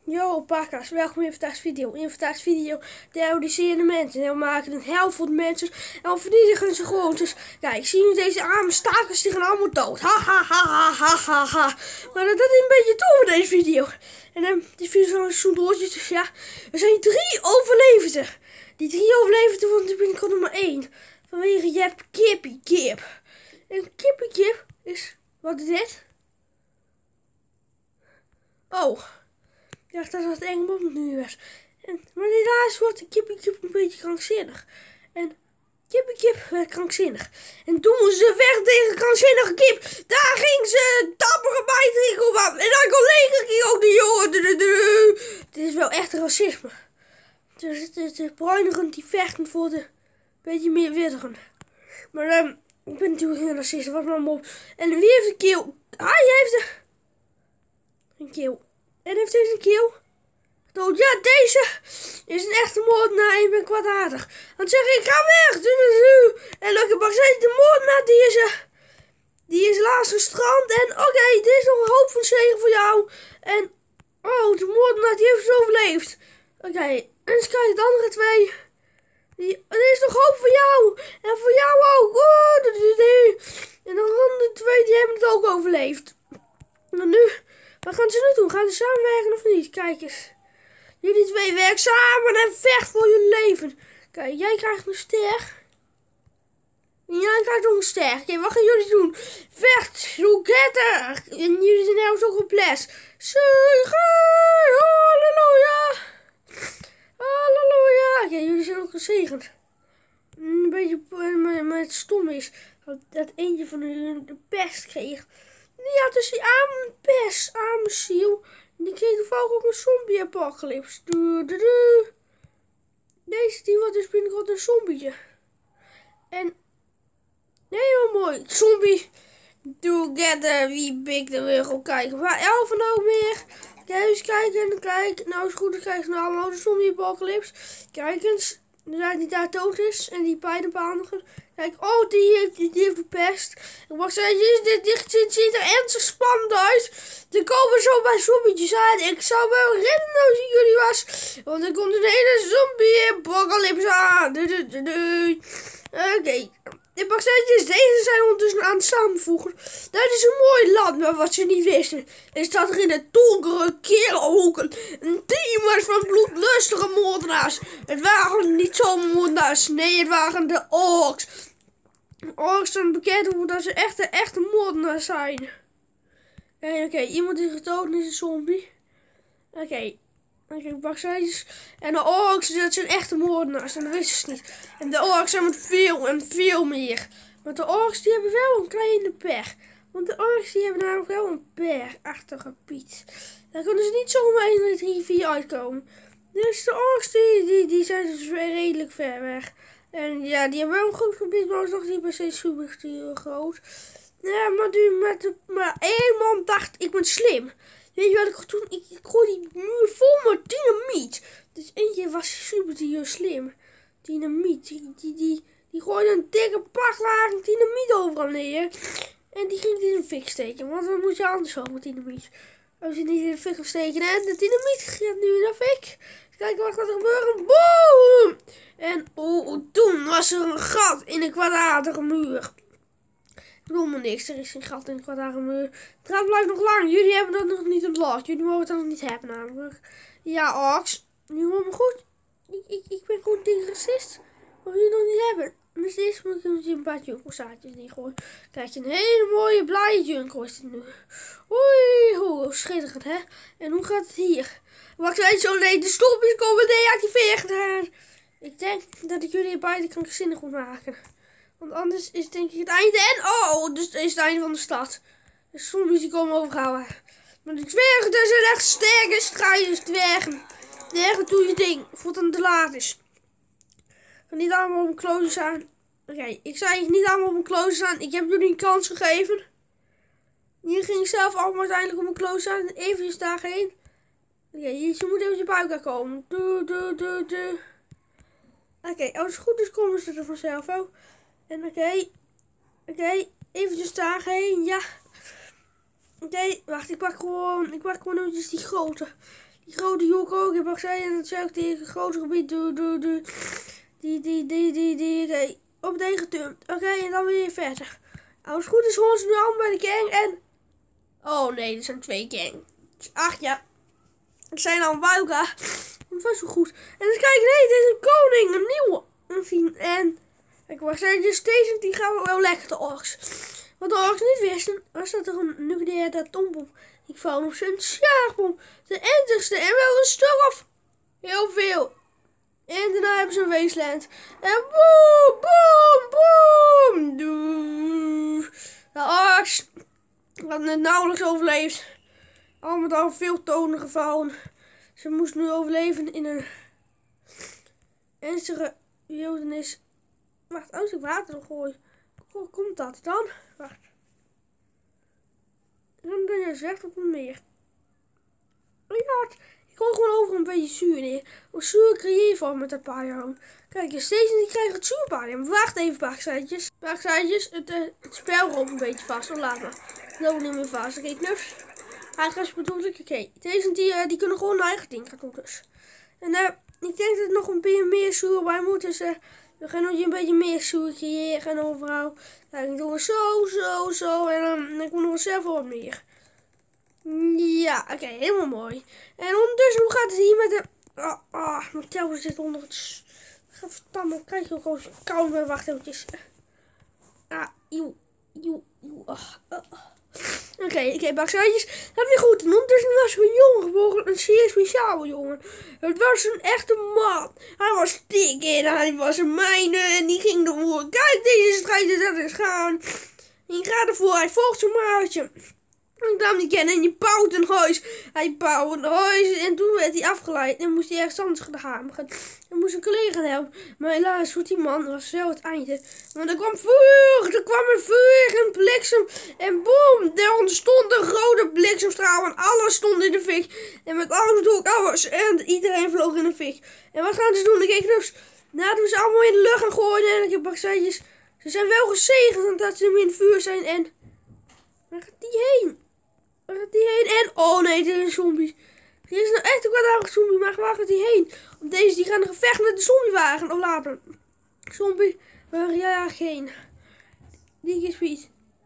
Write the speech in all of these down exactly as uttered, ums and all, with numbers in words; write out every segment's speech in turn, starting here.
Yo pakka's, welkom in vandaag's video. In vandaag's video terroriseren de mensen. En we maken een hel voor de mensen. En we vernietigen ze gewoon. Dus kijk, ik zie nu deze arme stakers, die gaan allemaal dood. Ha ha ha ha ha ha ha. Maar dat is een beetje toe voor deze video. En dan, um, die video is zo'n doortje. Dus ja, er zijn drie overlevenden. Die drie overlevenden van de binnenkort nummer één. Vanwege je hebt Kippie Kip. En Kippie Kip is, wat is dit? Oh. Ik dacht dat het eng mond nu was. En, maar helaas wordt Kippie Kip een beetje krankzinnig. En Kippie Kip werd krankzinnig. En toen moesten ze weg tegen krankzinnige Kip. Daar ging ze dappere bijtrekken op aan. En haar collega ging ook de jongen. Dit is wel echt racisme. Dus de bruinigen die vechten voor de beetje meer wittigen. Maar um, ik ben natuurlijk geen racist. Wat maar op. En wie heeft een keel? Hij heeft een, een keel. En heeft deze een keel? Oh ja, deze is een echte moordenaar en ik ben kwaadaardig. Dan zeg ik, ga weg! En dan mag zeggen, de moordenaar die is, uh, die is laatst gestrand. En oké, okay, dit is nog een hoop van zegen voor jou. En, oh, de moordenaar die heeft het overleefd. Oké, okay, en eens kijken, de andere twee. Die, er is nog hoop voor jou. En voor jou ook. Oh, en de andere twee, die hebben het ook overleefd. En nu... Wat gaan ze nu doen? Gaan ze samenwerken of niet? Kijk eens. Jullie twee werken samen en vecht voor je leven. Kijk, jij krijgt een ster. En jij krijgt ook een ster. Oké, wat gaan jullie doen? Vecht, together. En jullie zijn nou ook op les. Zegen, halleluja. Halleluja. Oké, jullie zijn ook gezegend. Een beetje, maar het stom is dat eentje van jullie de pest kreeg. Ja, dus die arme pest, arme ziel. Die kreeg toevallig ook een zombie-apocalypse. Deze die wordt dus binnenkort een zombietje. En heel mooi. Zombie together. Wie big de wil kijken. Waar elf en ook meer. Kijk eens kijken en kijk. Nou is goed, dan krijgen ze nou allemaal de zombie-apocalypse. Kijk eens. Die daar dood is. En die beide behandigen. Kijk, oh, die heeft, die, die heeft de pest. Ik mag zeggen, dit, dit, dit, dit ziet er ernstig spannend uit. Er komen zo bij zombietjes aan. Ik zou wel rennen als ik jullie was. Want er komt een hele zombie-apocalypse aan. Oké. Okay. Ik mag zeggen, deze zijn ondertussen aan het samenvoegen. Dat is een mooi land, maar wat ze niet wisten is dat er in de donkere kerelhoeken een team was van bloedlustige moordenaars. Het waren niet zo'n moordenaars, nee, het waren de orks. De orks zijn bekend omdat ze echte, echte moordenaars zijn. Oké, oké, okay. Iemand die gedood is een zombie. Oké. Okay. Oké, okay, en de orks, dat zijn echte moordenaars. En dat wisten ze niet. En de orks zijn met veel en veel meer. Want de orks die hebben wel een kleine per. Want de orks die hebben namelijk wel een per-achtige piet. Daar kunnen ze niet zomaar in het rivier uitkomen. Dus de orks die, die, die zijn dus redelijk ver weg. En ja, die hebben wel een goed gebied, maar nog niet per se super groot. Ja, maar, die, met de, maar één man dacht, ik ben slim. Weet je wat ik toen? Ik, ik gooi die muur vol met dynamiet. Dus eentje was super slim. Dynamiet. Die, die, die, die gooide een dikke paklaag dynamiet overal neer. En die ging in de fik steken. Want dan moet je anders over met dynamiet. Als je niet in de fik gaat steken. En de dynamiet gaat nu in de fik. Kijk wat gaat er gebeuren. Boom! En oh, toen was er een gat in een kwadratige muur. Ik bedoel me niks, er is geen gat in het kwadratige muur. Het gaat blijft nog lang. Jullie hebben dat nog niet ontlost. Jullie mogen dat nog niet hebben namelijk. Ja, Ox. Nu hoor me goed. Ik, ik, ik ben goed tegen racist. Mag jullie nog niet hebben. Dus eerst moet ik een paar junkelzaadjes in gooien. Kijk, een hele mooie blije junkel is dit nu. Oei, hoe schitterend hè. En hoe gaat het hier? Wacht even zo, nee, de stopjes komen deactiveerd. Ik denk dat ik jullie beide krankzinnig moet maken. Want anders is denk ik het einde. En oh, dus is het einde van de stad. De zombies die komen overhouden. Maar de dwergen, dat zijn echt sterke strijders, dwergen. Dwergen, doe je ding. Voordat het te laat is. Ga niet allemaal op mijn klozen staan. Oké, okay, ik zei niet allemaal op mijn klozen staan. Ik heb jullie een kans gegeven. Hier ging ik zelf allemaal uiteindelijk op mijn klozen staan. Even daarheen. Oké, okay, je moet even je buik komen. Doe, doe, doe, doe. Oké, okay, als het goed is komen ze er vanzelf ook. En oké, okay. oké, okay. Eventjes daarheen, ja. Oké, okay. Wacht, ik pak gewoon, ik pak gewoon eventjes die grote. Die grote jonk ook. Ik mag zeggen, dat zeg ik tegen het grote gebied. Doe, doe, doe. Die, die, die, die, die. Oké, okay. Op meteen geturnd. Oké, okay, en dan weer verder. Als het goed is, horen ze nu allemaal bij de gang. En... Oh nee, er zijn twee gang. Ach ja. Ze zijn allemaal bij elkaar. Dat was zo goed. En dan kijk, nee, dit is een koning. Een nieuwe. Enfin, en... Ik mag zeggen, dus deze die gaan we wel lekker de orks. Wat de orks niet wisten, was dat er een nucleaire atoombom. Ik val op zijn schaarbom. De enigste en wel een stuk of heel veel. En daarna hebben ze een wasteland. En boem, boem, boem. Doe. De orks hadden het nauwelijks overleefd. Al met al veel tonen gevallen. Ze moest nu overleven in een ernstige wildernis. Wacht, als ik water gooi, hoe komt dat dan? Wacht. Dan ben je zegt op een meer. Ja, ik gooi gewoon over een beetje zuur neer. Hoe zuur creëer je van met dat paardenhout? Kijk, je steeds niet krijgt het zuurpaarden. Wacht even, paardjes. Paardjes, het, uh, het spel loopt een beetje vast. Dan laat maar. Het loopt niet meer vast. Oké, okay, knus. Hij gaat bedoeld. Oké, okay. Deze die, uh, die kunnen gewoon hun eigen ding gaan doen dus. En uh, ik denk dat er nog een beetje meer zuur bij moet. Dus uh, we gaan nog een beetje meer zuur creëren overal. Dan doen we zo, zo, zo. En um, dan komt er zelf wat meer. Ja, oké, okay, helemaal mooi. En ondertussen, hoe gaat het hier met de... Ah, oh, oh, mijn tel zit onder het... Verdamme, kijk je ook gewoon koud ben. Wacht eventjes. Ah, joe, joe, joe. Oh, oh. Oké, okay, oké, okay, baksuitjes. Dat weer goed. En ondertussen was er een jongen geboren. Een zeer speciale jongen. Het was een echte man. Hij was dik en hij was een mijne. En die ging ervoor. Kijk, deze strijd is dat is gaan. Die gaat ervoor. Hij volgt zijn maatje. Ik nam die kennen en je bouwt een huis. Hij bouwde een huis en toen werd hij afgeleid en moest hij ergens anders gaan. En moest een collega helpen. Maar helaas, voor die man was wel het einde. Want er kwam vuur, er kwam een vuur en bliksem. En boem, er ontstond een grote bliksemstraal en alles stond in de fik. En met alles doe ik alles en iedereen vloog in de fik. En wat gaan ze doen? Ik dus, nou, toen ze allemaal in de lucht gaan gooien en ik heb bakseitjes. Ze zijn wel gezegend omdat ze in het vuur zijn en... Waar gaat die heen? Waar gaat die heen? En, oh nee, dit is een zombie. Dit is nou echt een kwaadaardige zombie, maar waar gaat die heen? Want deze die gaan een gevecht met de zombiewagen. Of later. Zombie, waar ga jij heen? Die is Piet.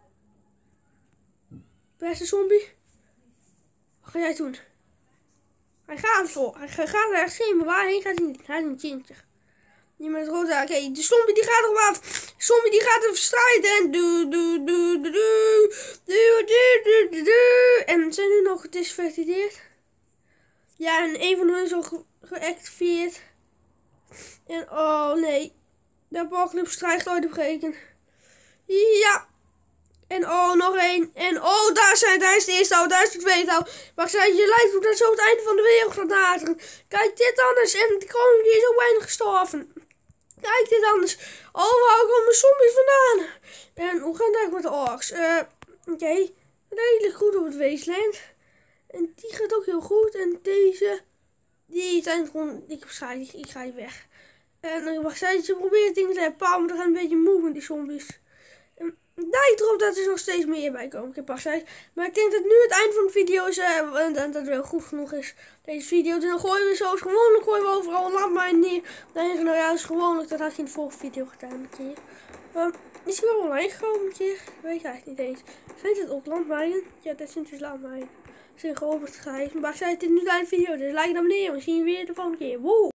Beste zombie. Wat ga jij doen? Hij gaat voor. Hij gaat ergens heen, maar waarheen gaat hij niet? Hij is een tintje. Die met rood. Oké, okay, de zombie die gaat erop af. De zombie die gaat er strijden. En doe, doe, doe, doe, doe, doe, doe, doe, doe. En zijn nu nog gedisvertideerd? Ja, en een van hun is al ge geactiveerd. En oh nee. De apocalypse strijgt ooit opgekeken. Ja. En oh, nog één. En oh, daar, zijn, daar is de eerste touw, daar is de tweede touw. Maar ik zei, je lijkt dat zo het einde van de wereld gaat naderen. Kijk dit anders. En de koning die is ook bijna gestorven. Kijk dit anders. Oh, waar komen zombies vandaan? En hoe gaat het eigenlijk met de orks? Uh, Oké. Okay. Redelijk goed op het wasteland. En die gaat ook heel goed. En deze. Die zijn gewoon. Ik ga, ik ga hier weg. En dan mag zij, ze proberen dingen te herpalen. Maar dan gaan een beetje moe met die zombies. En lijkt erop dat er nog steeds meer bij komen. Ik heb pas gezegd. Maar ik denk dat nu het einde van de video is. Uh, en dat het wel goed genoeg is. Deze video. Dus dan gooien we zoals gewoonlijk. Gooien we overal een landmijn neer. Dan nou ja, is gewoonlijk. Dat had ik in de vorige video gedaan. Een keer. Um, is hij wel online gekomen een keer? Weet ik eigenlijk niet eens. Vindt het op landmijnen? Ja, dat is dus landmijnen. Ze zijn gewoon op het grijs. Maar ik zei het in nu de video. Dus like en abonneer. We zien je weer de volgende keer. Woe!